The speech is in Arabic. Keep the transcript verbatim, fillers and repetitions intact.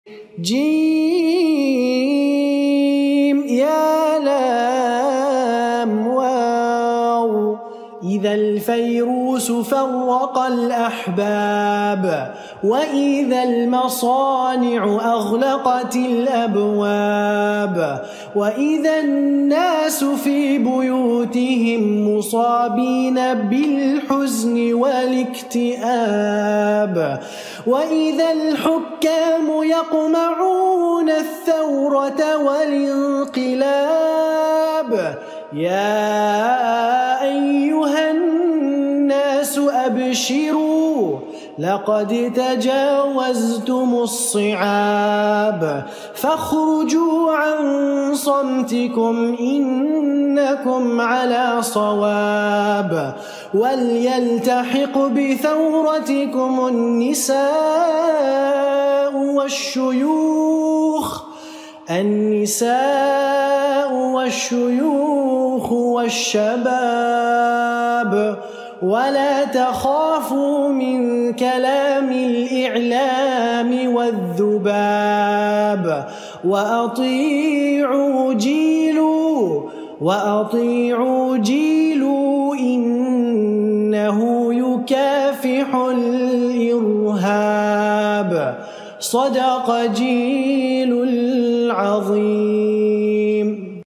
جيم يا لام واو إذا الفيروس فرق الأحباب وإذا المصانع أغلقت الأبواب وإذا الناس في بيوتهم مصابين بالحزن والاكتئاب وإذا الحكام يقمعون الثورة والانقلاب يا أيها الناس أبشروا لقد تجاوزتم الصعاب فاخرجوا عن صمتكم إنكم على صواب وليلتحق بثورتكم النساء والشيوخ النساء والشيوخ والشباب ولا تخافوا من كلام الإعلام والذباب وأطيعوا جيلوا وأطيعوا جيلوا إنه يكافح الإرهاب صدق جيل العظيم.